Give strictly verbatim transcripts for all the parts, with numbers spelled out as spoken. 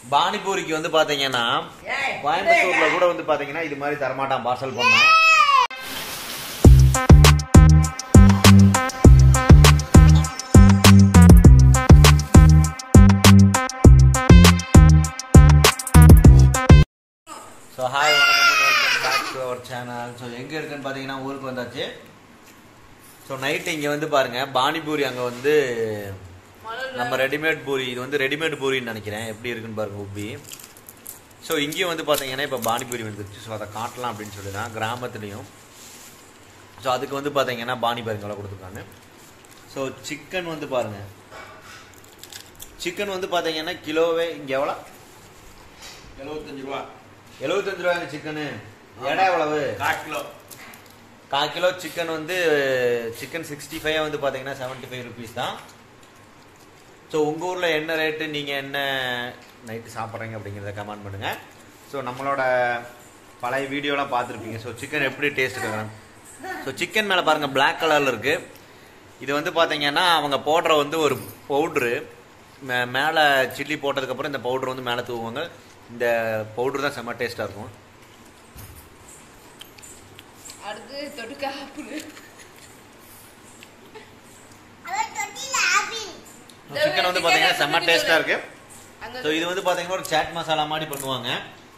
பானிபூரிக்கு வந்து பாத்தீங்கன்னா கோயம்புத்தூர்ல கூட வந்து பாத்தீங்கன்னா இது மாதிரி தரமாட்டான் பார்சல் பண்ணா. ஸோ ஹாய் வணக்கம், welcome back to our channel. So எங்கே இருக்குன்னு பார்த்தீங்கன்னா ஊருக்கு வந்தாச்சு. ஸோ நைட்டு இங்கே வந்து பாருங்க பானிபூரி அங்கே வந்து நம்ம ரெடிமேட் பூரி, இது வந்து ரெடிமேட் பூரின்னு நினைக்கிறேன். எப்படி இருக்குன்னு பாருங்க உப்பி. ஸோ இங்கேயும் வந்து பார்த்தீங்கன்னா இப்போ பானிபூரி வந்துருச்சு. ஸோ அதை காட்டலாம் அப்படின்னு சொல்லி தான் கிராமத்துலேயும். ஸோ அதுக்கு வந்து பார்த்தீங்கன்னா பானி பாருங்க எவ்வளோ கொடுத்துருக்காங்க. ஸோ சிக்கன் வந்து பாருங்க, சிக்கன் வந்து பார்த்தீங்கன்னா கிலோவே இங்கே எவ்வளோ, எழுபத்தஞ்சு ரூபா எழுபத்தஞ்சு ரூபாய்ங்க சிக்கனு. எடை எவ்வளவு? கால் கிலோ. கால் கிலோ சிக்கன் வந்து சிக்கன் சிக்ஸ்டி ஃபைவ் வந்து பார்த்தீங்கன்னா செவன்ட்டி ஃபைவ் ருபீஸ் தான். ஸோ உங்கள் ஊரில் என்ன ரேட்டு, நீங்கள் என்ன நைட்டு சாப்பிட்றீங்க அப்படிங்கிறத கமெண்ட் பண்ணுங்கள். ஸோ நம்மளோட பழைய வீடியோலாம் பார்த்துருப்பீங்க. ஸோ சிக்கன் எப்படி டேஸ்ட் இருக்கிறாங்க. ஸோ சிக்கன் மேலே பாருங்கள் பிளாக் கலரில் இருக்குது. இது வந்து பார்த்தீங்கன்னா அவங்க போடுற வந்து ஒரு பவுட்ரு, மே மேலே சில்லி போட்டதுக்கப்புறம் இந்த பவுட்ரு வந்து மேலே தூவுவாங்க. இந்த பவுடர் தான் செம்ம டேஸ்டா இருக்கும். அடுத்து தொட்டுக்க ஆப்பிள். சிக்கன் வந்து பாத்தீங்கன்னா செம்ம டேஸ்டா இருக்கு. சோ இது வந்து பாத்தீங்கன்னா ஒரு சாட் மசாலா மாதிரி பண்ணுவாங்க.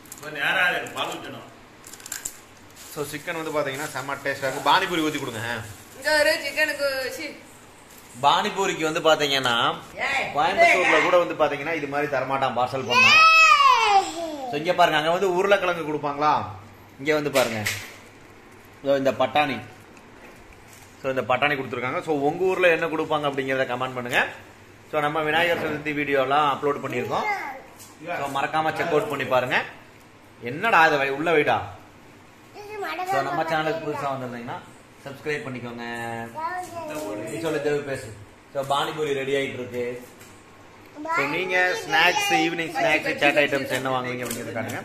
சோ சிக்கன் வந்து பாத்தீங்கன்னா செம்ம டேஸ்டா இருக்கு. பானிபூரி ஊத்தி கொடுங்க. இங்க ஒரு சிக்கனுக்கு பானிபூரிக்கு வந்து பாத்தீங்கன்னா கோயம்புத்தூர்ல கூட வந்து பாத்தீங்கன்னா இது மாதிரி தரமாட்டான் பார்சல் பண்ணா. ஸோ இங்கே பாருங்க, அங்கே வந்து உருளைக்கிழங்கு கொடுப்பாங்களா, இங்கே வந்து பாருங்க இந்த பட்டாணி. ஸோ இந்த பட்டாணி கொடுத்துருக்காங்க. ஸோ உங்கள் ஊரில் என்ன கொடுப்பாங்க அப்படிங்கிறத கமெண்ட் பண்ணுங்க. ஸோ நம்ம விநாயகர் சதுர்த்தி வீடியோலாம் அப்லோட் பண்ணியிருக்கோம். ஸோ மறக்காம செக் அவுட் பண்ணி பாருங்க. என்னடா அது உள்ள வைடா. ஸோ நம்ம சேனலுக்கு புதுசாக வந்திருந்தீங்கன்னா சப்ஸ்கிரைப் பண்ணிக்கோங்க. சொல்லு தேவை பேசு. ஸோ பானிபூரி ரெடி ஆகிட்டு இருக்கு. ஸோ நீங்கள் snacks, evening snacks, chaat items என்ன வாங்குவீங்க அப்படிங்கிறது காட்டுங்க.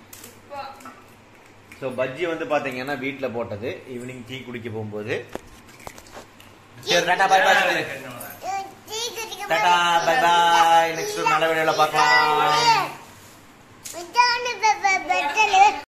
ஸோ பஜ்ஜி வந்து பார்த்தீங்கன்னா வீட்டில் போட்டது, ஈவினிங் டீ குடிக்க போகும்போது. Tata bye bye. Tata bye bye. Next நல்ல வீடியோவில் பார்க்கலாம்.